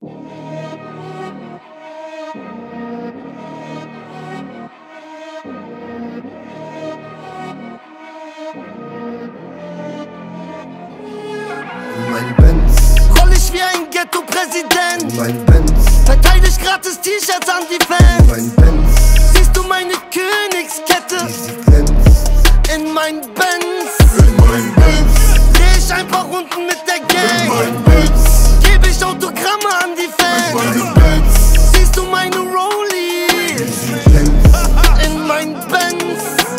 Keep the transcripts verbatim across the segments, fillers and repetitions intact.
Mein Benz, roll ich wie ein Ghetto-Präsident. mein Benz, verteile ich gratis T-Shirts an die Fans. mein Benz, Siehst du meine Königskette? sie glänzt. In mein Benz In mein Benz, dreh ich ein paar Runden mit der in Gang. mein Benz, Gebe ich Autogramme an die Fans. mein Benz, Siehst du meine Rollies? sie glänzt. In mein Benz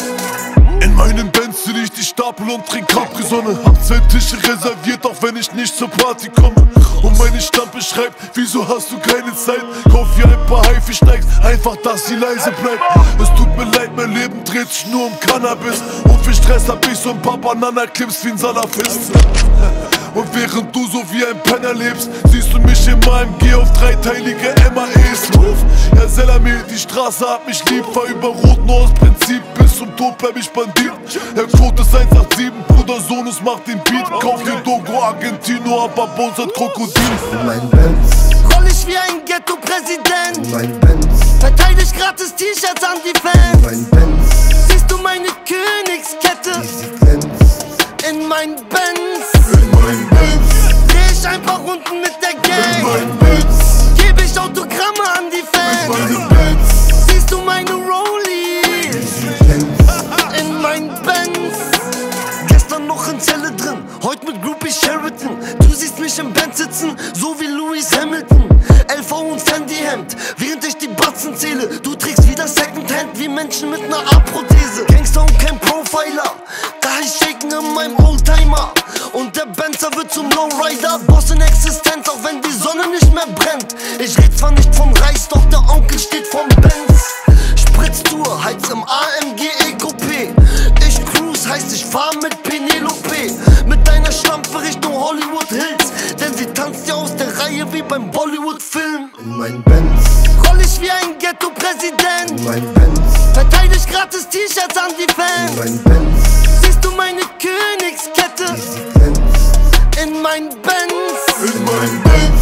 In meinem Benz zieh ich die Stapel und trink Capri-Sonne. Hab zwei Tische reserviert, auch wenn ich nicht zur Party komme. Und meine Stampe schreibt, wieso hast du keine Zeit? Kauf hier ein paar Haifi, steigst einfach, dass sie leise bleibt. Es tut mir leid, mein Leben dreht sich nur um Cannabis. Und für Stress hab ich so ein paar Banana-Clips wie ein Salafist. Und während du so wie ein Penner lebst, siehst du mich im A M G auf dreiteilige M A Es. Ja, Selamé, die Straße hat mich lieb, war über Rot nur aus Prinzip. Bis zum Tod bleib ich Bandit. Der Quote ist eins acht sieben, Bruder Sonus macht den Beat. Kauf dir Dogo Argentino, aber Bones hat Krokodil. In mein Benz, roll ich wie ein Ghetto-Präsident. mein Benz, Verteile ich gratis T-Shirts an die Fans. mein Benz, Siehst du meine Königskette? sie glänzt. In mein Benz In mein Benz, dreh ich ein paar Runden mit der in Gang. mein Benz, Gebe ich Autogramme an die Fans. mein Benz, Siehst du meine Rollies? sie glänzt. In mein Benz gestern noch in Zelle drin, heute mit Groupie Sheraton. Du siehst mich im Benz sitzen, so wie Lewis Hamilton. L V und Fendi-Hemd, während ich die Batzen zähle. Du trägst wieder Secondhand wie Menschen mit ner A-Prothese. Gangster und kein Profiler, da ich shaken in meinem Oldtimer. Und der Benzer wird zum Lowrider, Boss in Existenz, auch wenn die Sonne nicht mehr brennt. Ich red zwar nicht vom Reis, doch der Onkel steht vom Benz. Spritztour, heiz im A M G E-Coupé. Ich cruise, heißt ich fahr mit Penelope. Mit deiner Schlampe Richtung Hollywood Hills, denn sie tanzt ja aus der Reihe wie beim Bollywood-Film. In mein Benz, Roll ich wie ein Ghetto-Präsident. mein Benz, Verteile ich gratis T-Shirts an die Fans. mein Benz, Siehst du meine Königskette? sie glänzt. In mein Benz In mein Benz,